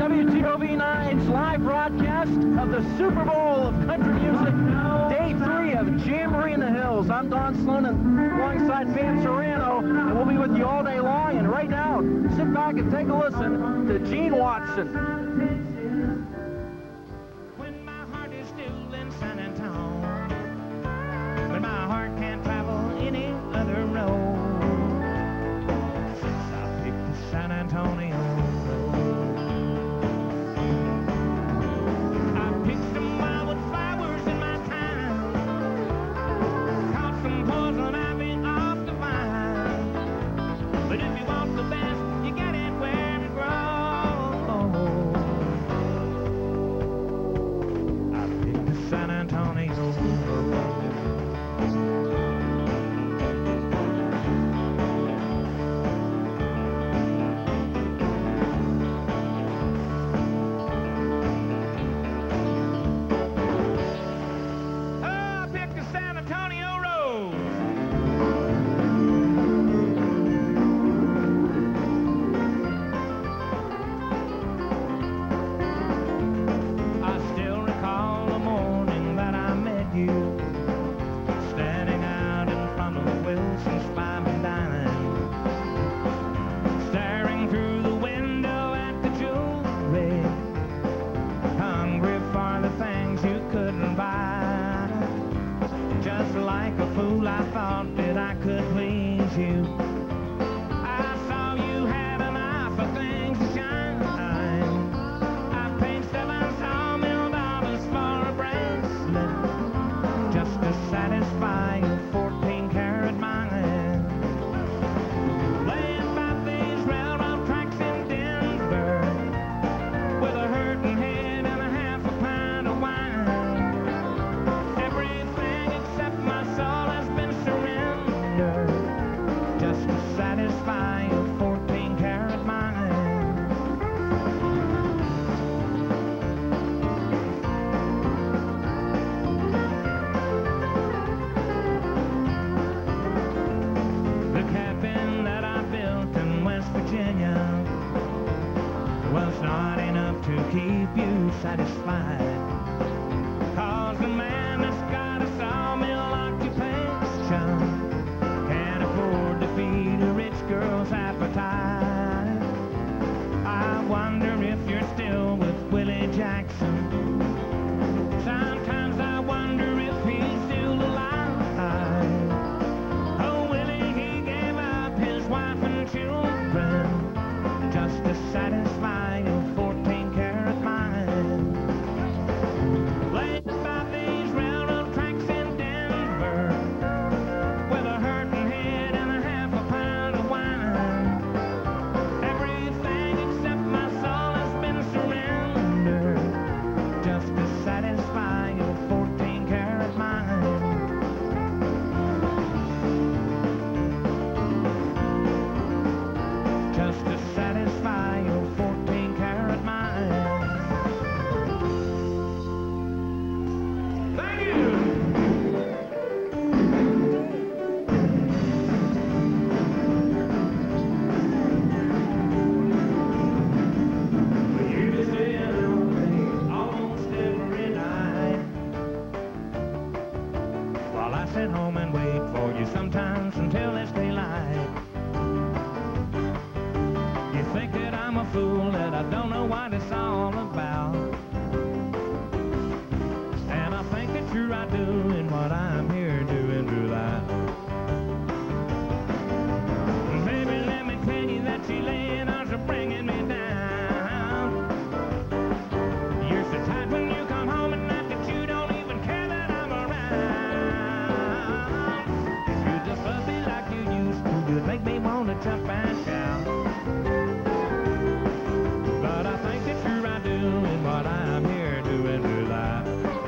WTOV9's live broadcast of the Super Bowl of country music, day 3 of Jamboree in the Hills. I'm Don Sloan alongside Pam Serrano, and we'll be with you all day long. And right now, sit back and take a listen to Gene Watson. When my heart is still in San Antonio, when my heart can't travel any other road, since I picked the San Antonio road. I picked some wild flowers in my time, caught some poison ivy off the vine, but if you want the best, you get it where it grows. I picked the San Antonio road. Standing out in front of Wilson's Fine and Dine, staring through the window at the jewelry, hungry for the things you couldn't buy. Just like a fool, I thought that I could please you. I saw you had an eye for things to shine. I paid $7 sawmill for a bracelet, just to satisfy your 14-karat mind. Laying by these railroad tracks in Denver, with a hurting head and a half a pint of wine. Everything except my soul has been surrendered, just to satisfy your 14-karat mind. Virginia was not enough to keep you satisfied, 'cause the man that's got a sawmill occupation can't afford to feed a rich girl's appetite. I wonder if you're still with Willie Jackson. Sometimes I wonder if he's still alive. Oh, Willie, he gave up his wife and children just to satisfy your 14-karat mind. Laid by these railroad tracks in Denver, with a hurting head and a half a pound of wine. Everything except my soul has been surrendered, just to satisfy your 14-karat mind. Just to satisfy your 14-karat mind. Thank you! You just stay away almost every night, while I sit home and wait for you sometimes until it's daylight. You think that I'm a fool, that I don't know what it's all about, and I think that you're right doing what I'm here doing through that. Baby, let me tell you that your letters are bringing me down. You're so tight when you come home at night that you don't even care that I'm around. If you just love me like you used to, you'd make me want to jump and shout. But I think that you're right doing what I'm here doing through life.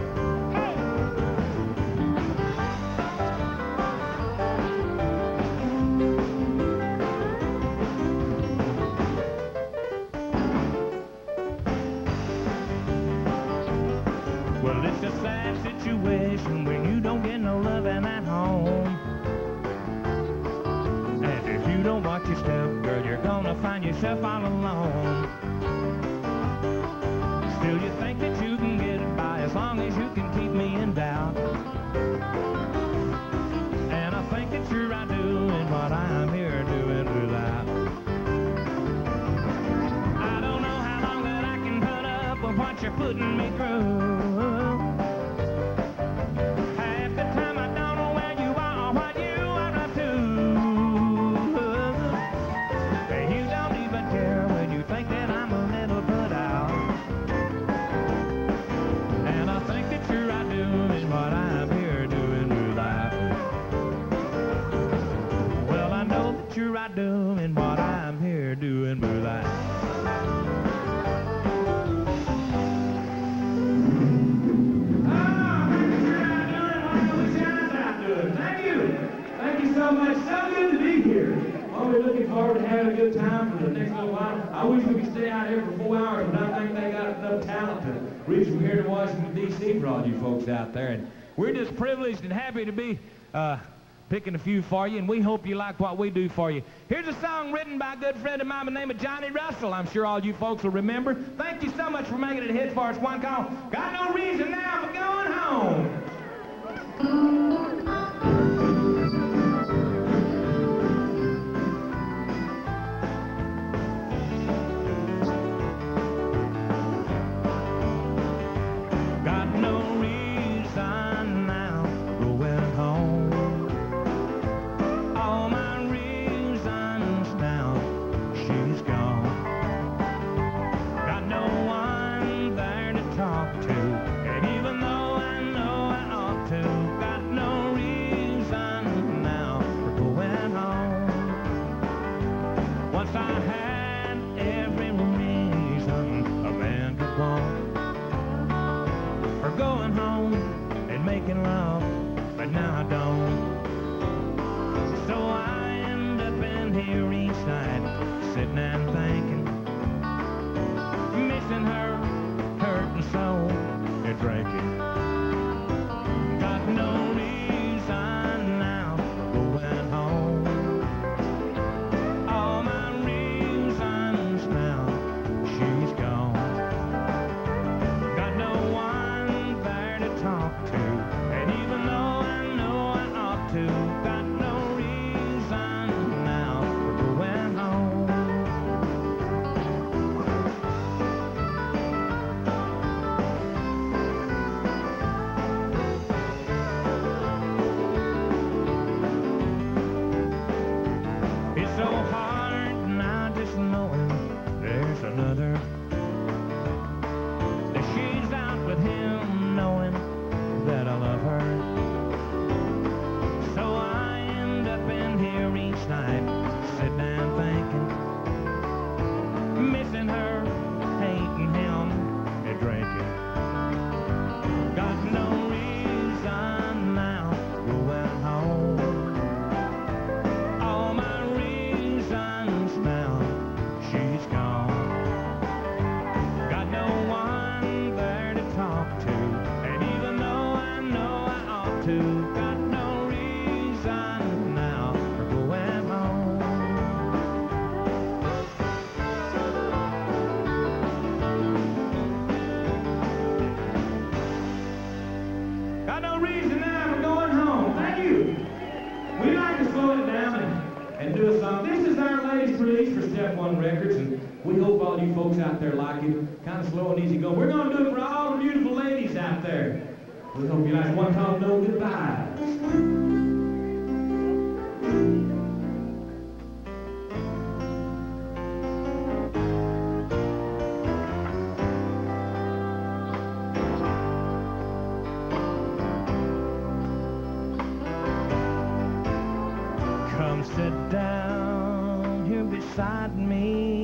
Well, it's a sad situation when you don't get no loving at home. And if you don't watch your step, girl, you're gonna find yourself all alone. putting me through. Half the time I don't know where you are or what you are up to. And you don't even care when you think that I'm a little put out. And I think that you're right doing what I'm here doing without. Well, I know that you're right doing what I'm here doing without. Thank you so much. So good to be here. Well, we're looking forward to having a good time for the next little while. I wish we could stay out here for 4 hours, but I think they got enough talent to reach from here to Washington, D.C. for all you folks out there. And we're just privileged and happy to be picking a few for you, and we hope you like what we do for you. Here's a song written by a good friend of mine by the name of Johnny Russell. I'm sure all you folks will remember. Thank you so much for making it a hit for us. One call. Got no reason now for going home. Out there like it, kind of slow and easy going. We're going to do it for all the beautiful ladies out there. We hope you like one called No Goodbyes. Come sit down here beside me.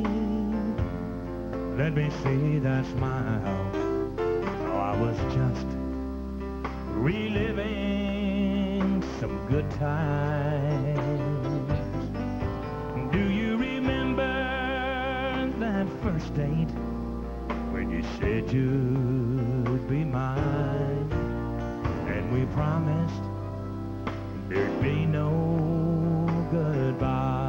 Let me see that smile. Oh, I was just reliving some good times. Do you remember that first date when you said you'd be mine? And we promised there'd be no goodbye.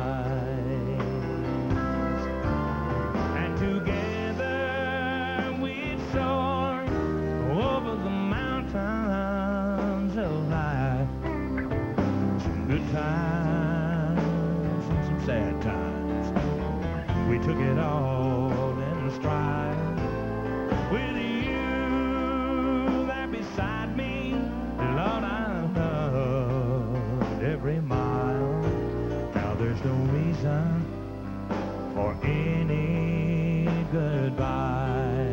Times and some sad times. We took it all in stride with reason for any goodbye.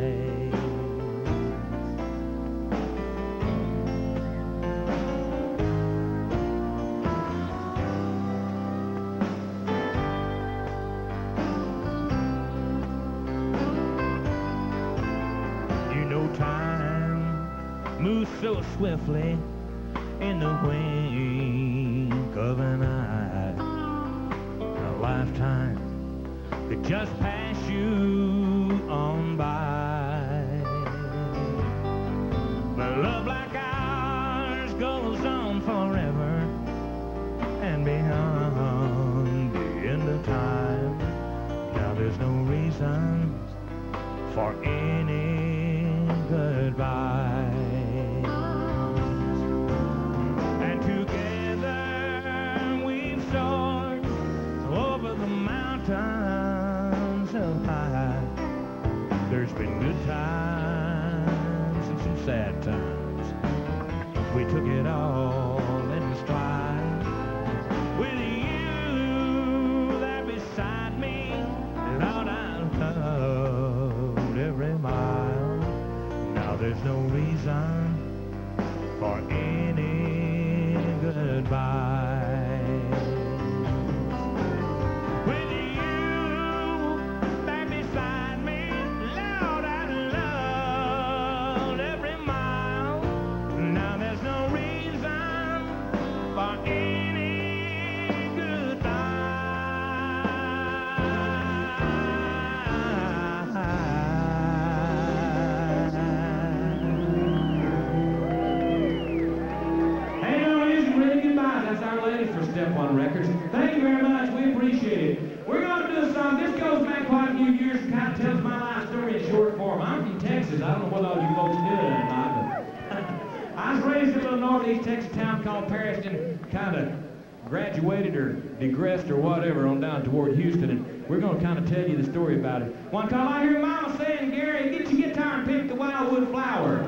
You know time moves so swiftly in the wink of an eye. A lifetime could just pass you on by. But love like ours goes on forever and beyond the end of time. Now there's no reason for any goodbye. And together we've soared over the mountains of high. There's been good times and some sad times. We took it all in stride. With you there beside me, Lord, I loved every mile. Now there's no reason for any goodbye. With you there beside me, Lord, I loved every mile. Now there's no reason for any goodbye. Hey, no reason for any goodbye. That's our ladies for Step One Records. Thank you very much. We appreciate it. We're going to do a song. This goes back quite a few years and kind of tells my life story in short form. I'm from Texas. I don't know what all you folks do or not, but I was raised in a little northeast Texas town called Pariston, kind of graduated or digressed or whatever on down toward Houston, and we're going to kind of tell you the story about it. One time I hear Mama saying, Gary, get your guitar and pick the wildwood flower.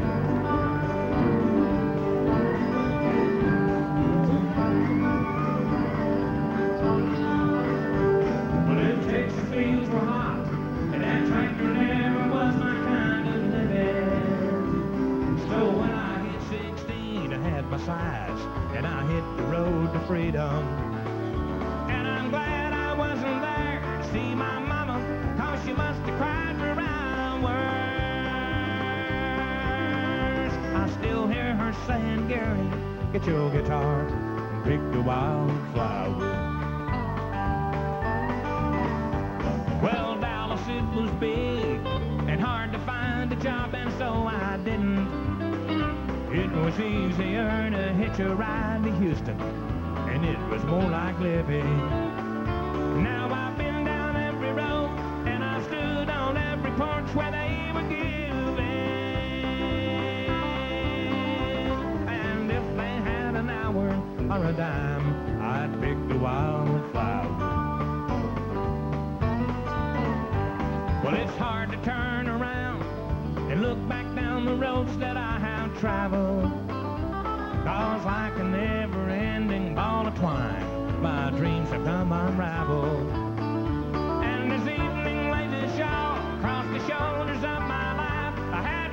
Well, them Texas fields were hot, and that tractor never was my kind of living. So when I hit 16, I had my size, and I hit the road to freedom. And I'm glad I wasn't there to see my mama, 'cause she must have cried for hours. I still hear her saying, Gary, get your guitar and pick the wildflower. Well, Dallas, it was big and hard to find a job, and so I didn't. It was easier to hitch a ride to Houston, and it was more like living. Now I've been down every road, and I've stood on every porch where they were giving. And if they had an hour or a dime, I'd pick the wildflower. Well, it's hard to turn around and look back down the roads that I have traveled, 'cause like a never-ending ball of twine, my dreams have come unraveled. And this evening lays a shawl across the shoulders of my life I had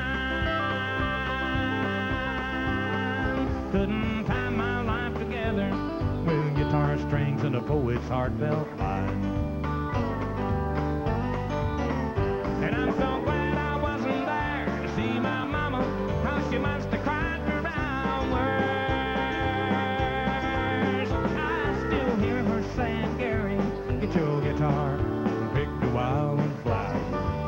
to find. Couldn't tie my life together with guitar strings and a poet's heartfelt line. And I'm so glad I wasn't there to see my mama, 'cause she must have cried for hours. I still hear her saying, Gary, get your guitar and pick the wildflower.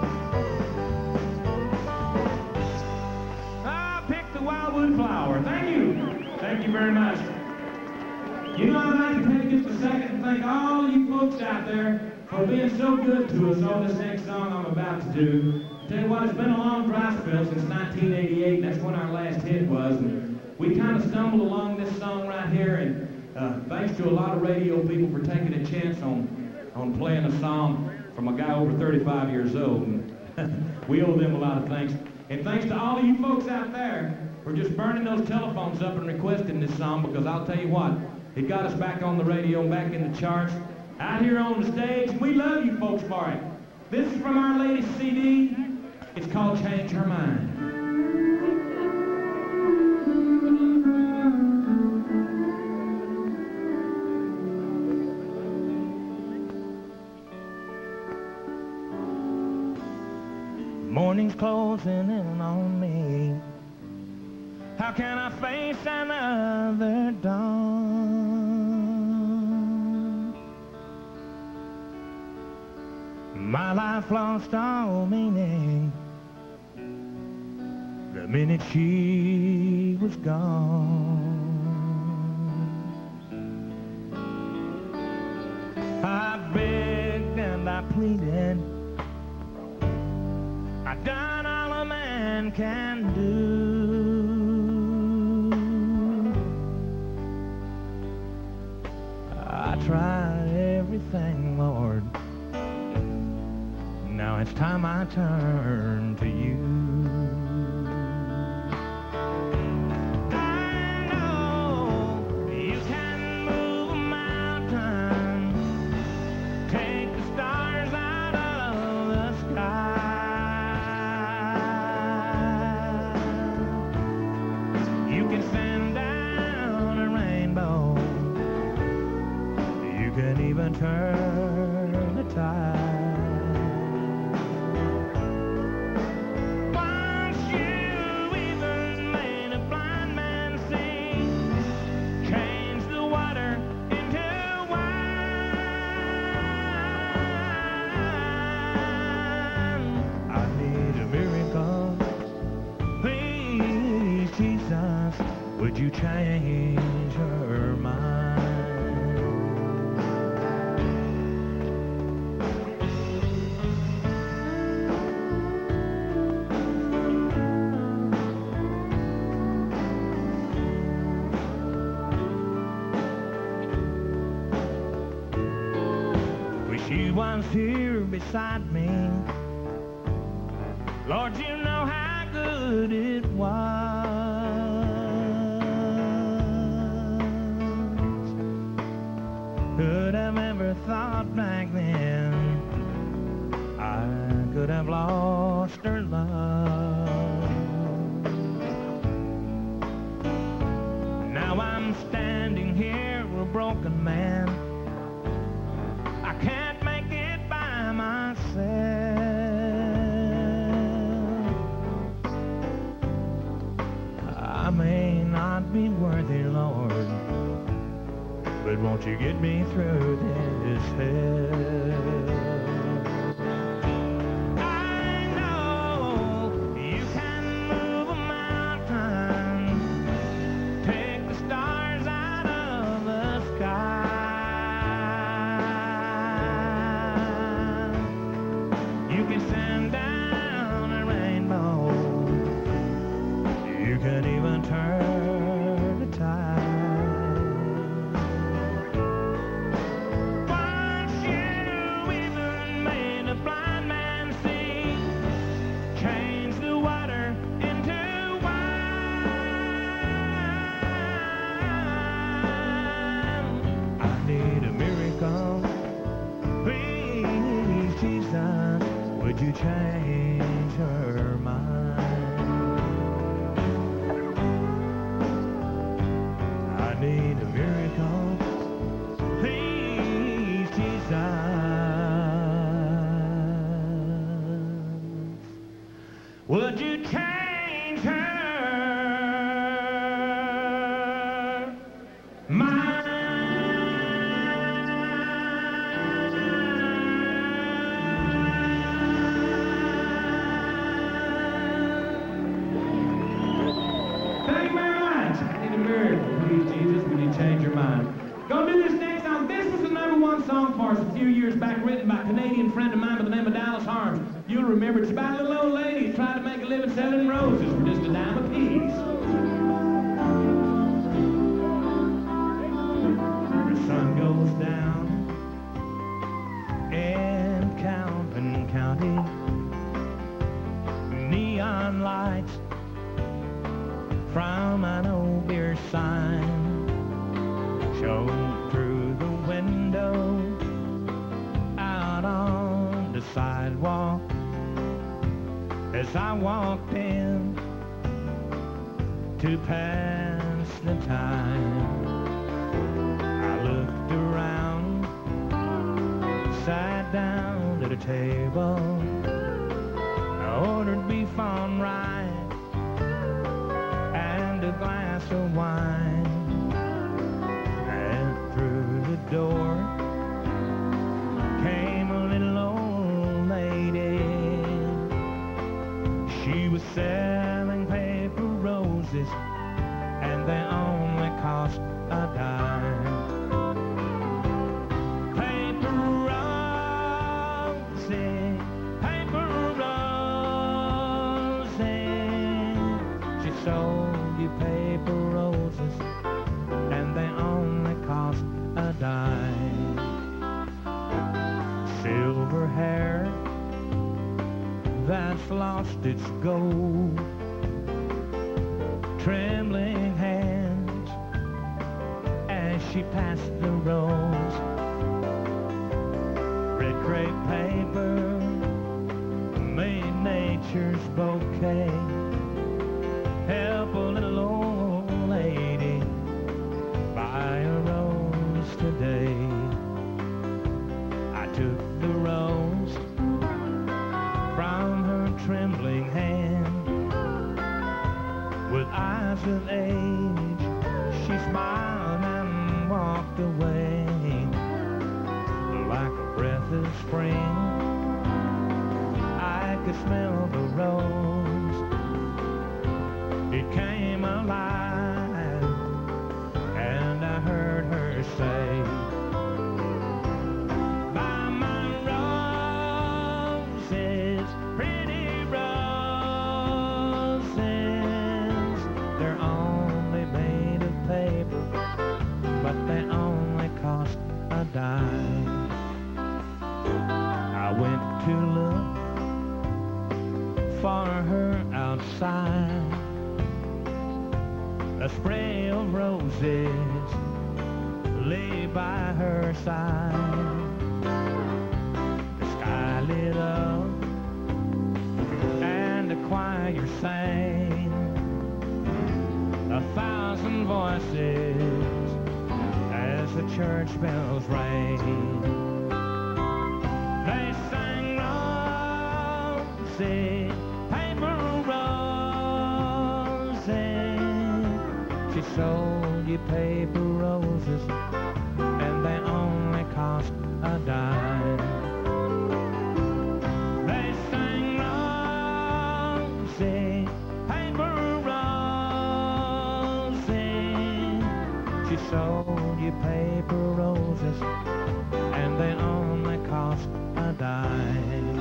Ah, pick the wildwood flower. Thank you. Thank you very much. You know, I'd like to take just a second and thank all you folks out there for being so good to us on this next song I'm about to do. Tell you what, it's been a long dry spell since 1988, and that's when our last hit was. And we kind of stumbled along this song right here, and thanks to a lot of radio people for taking a chance on playing a song from a guy over 35 years old. And we owe them a lot of thanks. And thanks to all of you folks out there for just burning those telephones up and requesting this song, because I'll tell you what, it got us back on the radio and back in the charts. out here on the stage, and we love you folks for it. This is from our latest CD. It's called Change Her Mind. Morning's closing in on me. How can I face another dawn? My life lost all meaning the minute she was gone. I begged and I pleaded, I done all a man can do. I tried everything, Lord. Now it's time I turn to you. I know you can move a mountain, take the stars out of the sky. You can send down a rainbow, you can even turn the tide. Would you change her mind? Wish you was here beside me. Lord, you know how good it was. Could have ever thought back then I could have lost her love. Now I'm standing here a broken man. I can't make it by myself. I may not be worthy, Lord, but won't you get me through this hell? I know you can move a mountain, take the stars out of the sky. You can send down a rainbow, you can even turn the tide. Would you change her mind? I need a miracle, please, Jesus. Would you change her mind? Jesus, when you change your mind. Gonna do this next song. This was the #1 song for us a few years back, written by a Canadian friend of mine by the name of Dallas Harms. You'll remember it's about a little old lady who tried to make a living selling roses for just a dime a piece. The sun goes down in Calvin County. Neon lights from an old beer sign show through the window sidewalk as I walked in to pass the time. I looked around, sat down at a table. I ordered beef on rye and a glass of wine. And through the door came a little old lady. She was selling paper roses, and they only cost a dime. Paper roses, paper roses. She sold you paper roses, and they only cost a dime. Silver hair that's lost its gold, trembling hands as she passed the rose. Red crepe paper made nature's bouquet. Help a little old lady buy a rose today. I took the rose from her trembling hand. With eyes of age, she smiled and walked away. Like a breath of spring, I could smell the rose. It came alive, and I heard her say, "Buy my roses, pretty roses. They're only made of paper, but they only cost a dime." I went to look for her outside. A spray of roses lay by her side. The sky lit up and the choir sang. 1,000 voices as the church bells rang. They sang roses, paper roses. She sold you paper roses, and they only cost a dime. They sang roses, paper roses. She sold you paper roses, and they only cost a dime.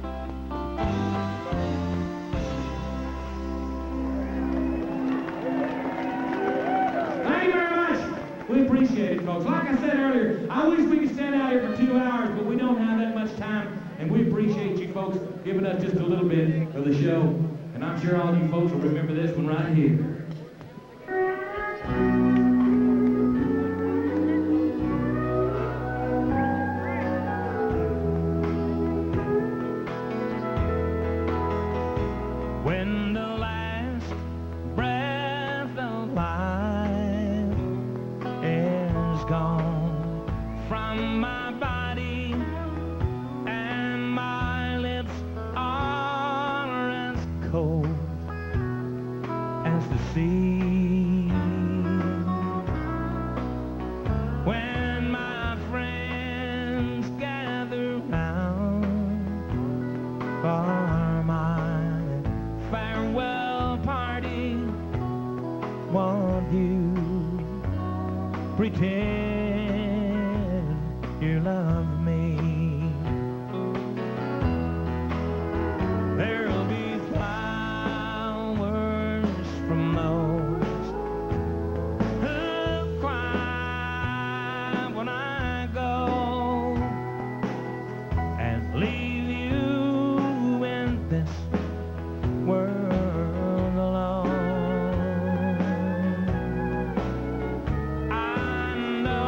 Thank you very much. We appreciate it, folks. Like I said earlier, I wish we could stand out here for 2 hours, but we don't have that much time, and we appreciate you folks giving us just a little bit of the show. And I'm sure all you folks will remember this one right here. When the last breath of life is gone from my body and my lips are as cold as the sea, when my friends gather round for my farewell party, won't you pretend you love me? There'll be flowers from those who cry when I go, and leave you in this world alone. I know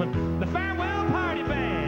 gentlemen, the Farewell Party Band.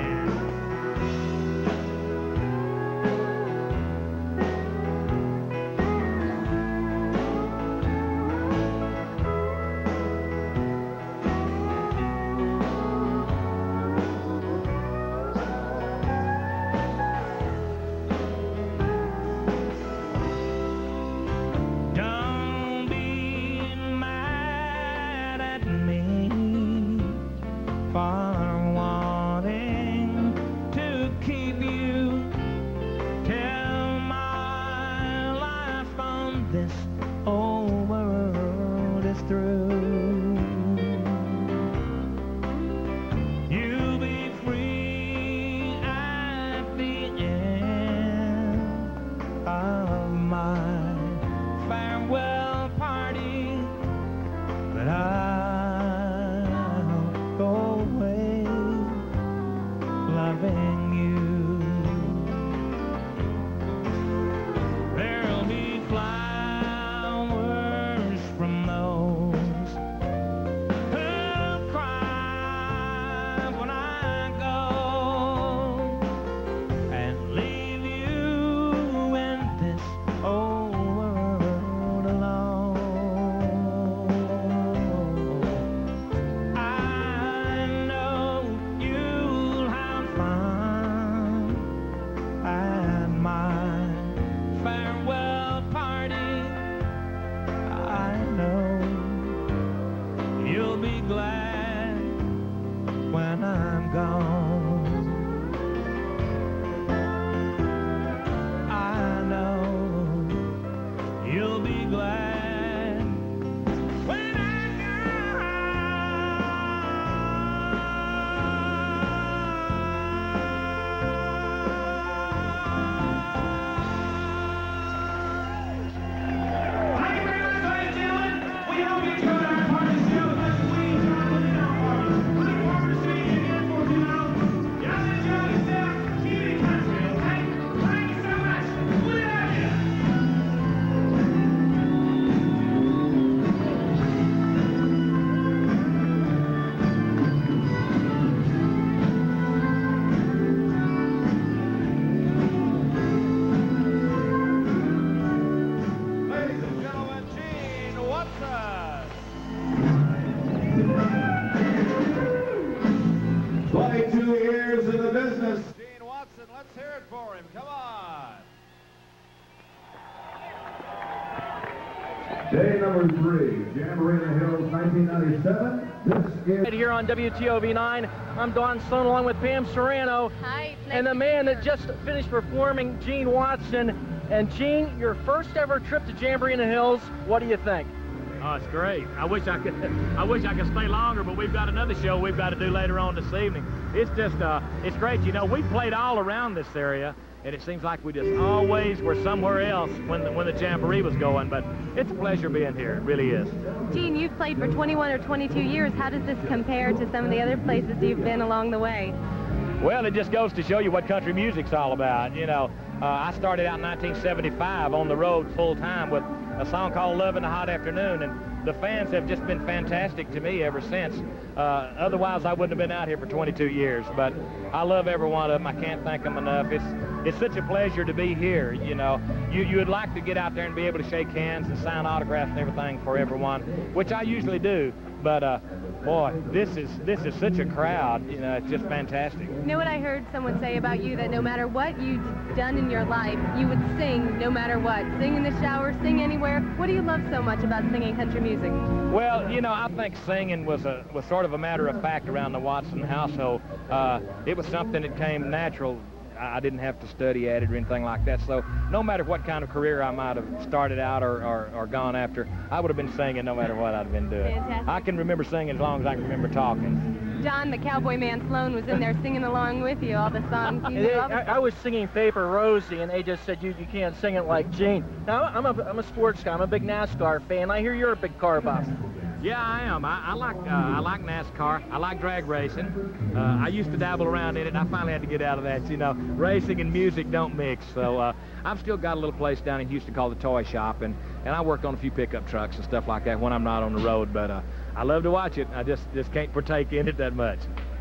Day number 3, Jamboree in the Hills, 1997. This is... Right here on WTOV9, I'm Don Sloan along with Pam Serrano. Hi. And the man that just finished performing, Gene Watson. And Gene, your first ever trip to Jamboree in the Hills, what do you think? Oh, it's great. I wish I could stay longer, but we've got another show we've got to do later on this evening. It's just, it's great. You know, we played all around this area, and it seems like we just always were somewhere else when the Jamboree was going, but it's a pleasure being here. It really is. Gene, you've played for 21 or 22 years. How does this compare to some of the other places you've been along the way? Well, it just goes to show you what country music's all about. You know, I started out in 1975 on the road full-time with a song called Love in a Hot Afternoon, and the fans have just been fantastic to me ever since. Otherwise, I wouldn't have been out here for 22 years, but I love every one of them. I can't thank them enough. It's such a pleasure to be here, you know. You would like to get out there and be able to shake hands and sign autographs and everything for everyone, which I usually do, but boy, this is such a crowd, you know, it's just fantastic. You know what I heard someone say about you, that no matter what you'd done in your life, you would sing no matter what. Sing in the shower, sing anywhere. What do you love so much about singing country music? Well, you know, I think singing was sort of a matter of fact around the Watson household. It was something that came natural. I didn't have to study at it or anything like that, so no matter what kind of career I might have started out or gone after, I would have been singing no matter what I'd been doing. Fantastic. I can remember singing as long as I can remember talking. Don, the cowboy man Sloan, was in there singing along with you, all the songs. You knew all the I was singing Paper Rosie, and they just said, you can't sing it like Gene. Now, I'm a sports guy. I'm a big NASCAR fan. I hear you're a big car buff. Yeah, I am. I like NASCAR. I like drag racing. I used to dabble around in it, and I finally had to get out of that. You know, racing and music don't mix. So I've still got a little place down in Houston called the Toy Shop, and I work on a few pickup trucks and stuff like that when I'm not on the road. But I love to watch it. I just can't partake in it that much.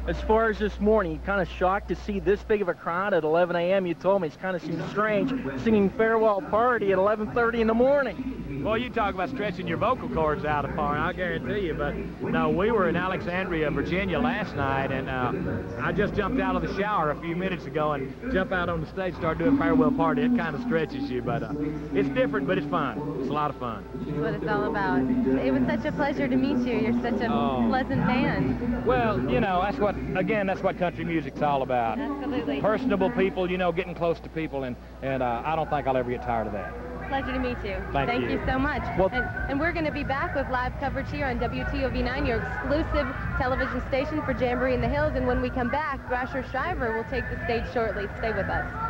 As far as this morning, kind of shocked to see this big of a crowd at 11 a.m. You told me it kind of seems strange singing Farewell Party at 11:30 in the morning. Well, you talk about stretching your vocal cords out apart, I guarantee you. But no, we were in Alexandria, Virginia last night, and I just jumped out of the shower a few minutes ago and jumped out on the stage, started doing Farewell Party. It kind of stretches you, but it's different, but it's fun. It's a lot of fun. That's what it's all about. It was such a pleasure to meet you. You're such a pleasant man. Well, you know, that's what country music's all about. Absolutely. Personable people, you know, getting close to people, and I don't think I'll ever get tired of that. Pleasure to meet you. Thank you so much. Well, and we're going to be back with live coverage here on WTOV9, your exclusive television station for Jamboree in the Hills. And when we come back, Grasher Shriver will take the stage shortly. Stay with us.